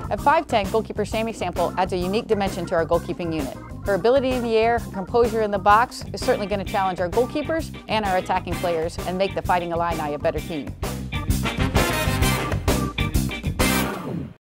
At 5'10", goalkeeper Sami Sample adds a unique dimension to our goalkeeping unit. Her ability in the air, her composure in the box is certainly going to challenge our goalkeepers and our attacking players and make the Fighting Illini a better team.